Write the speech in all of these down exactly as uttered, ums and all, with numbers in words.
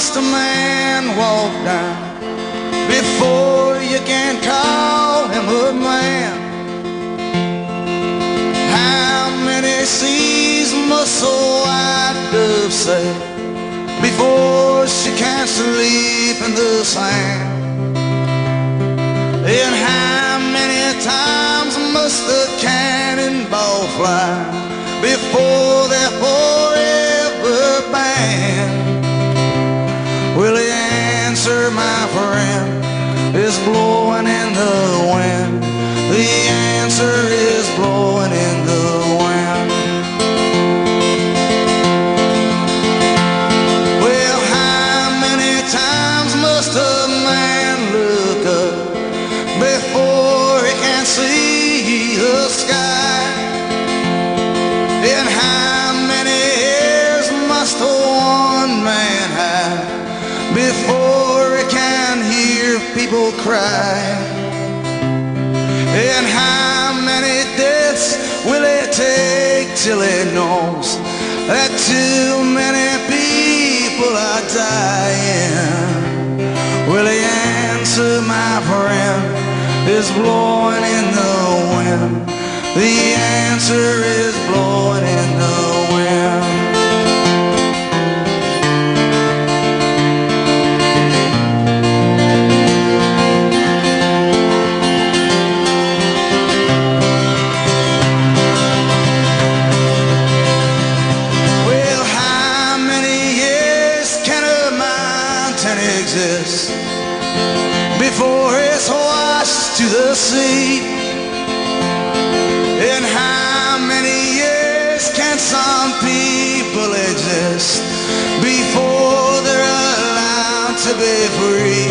must a man walk down before you can call him a man? How many seas must a white dove sail before she can sleep in the sand? And how many times must the cannonball fly before they're forever banned? Well, the answer, my friend, is blowing in the wind. The answer is blowing in the wind. Well, how many times must a man look up before he can see the sky? And how many years must a one man have before he can hear people cry? And how many deaths will it take till he knows that too many people are dying? Well, the answer, my friend, is blowing in the wind. The answer is blowing in the wind. Well, how many years can a mountain exist before it's washed to the sea? And how many years can some people exist before they're allowed to be free?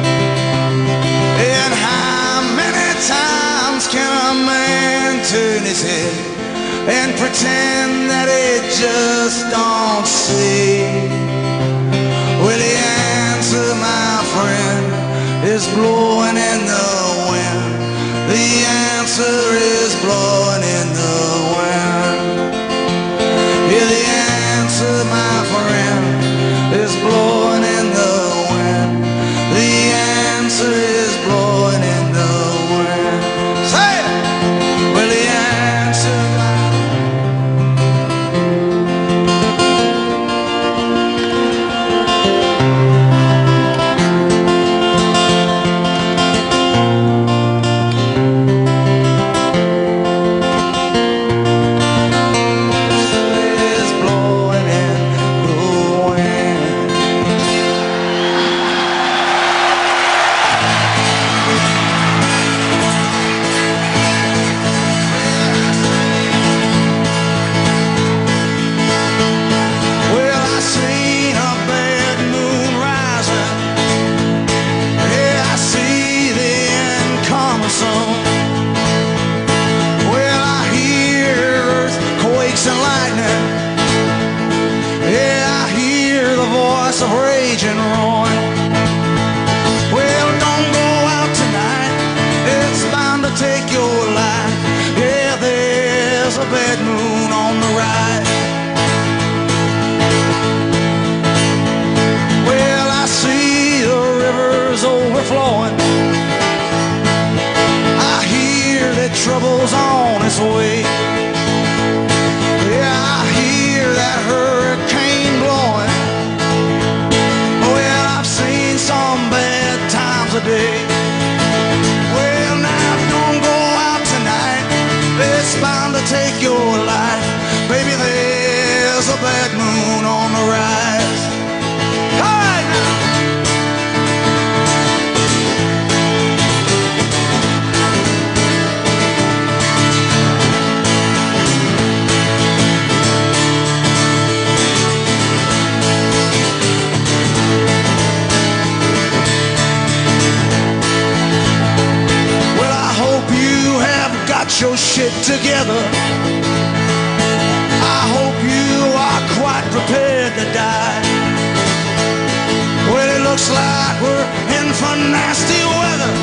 And how many times can a man turn his head and pretend that he just don't see? Well, the answer, my friend, is blowing in the wind. The answer is blowing in the wind. Yeah, the answer, my friend, is blowing in the wind. The answer is blowing in the wind. Say it! Well, the answer, my of rage and ruin. Well, don't go out tonight, it's bound to take your life. Yeah, there's a bad moon on the rise. Well, I see the rivers overflowing, I hear that trouble's on its way. Yeah, I hear that hurricane blowing. Some bad times a day. Well, now don't go out tonight, it's bound to take your life. Baby, there's a bad moon on the rise. All right now. Your shit together. I hope you are quite prepared to die. Well, it looks like we're in for nasty weather.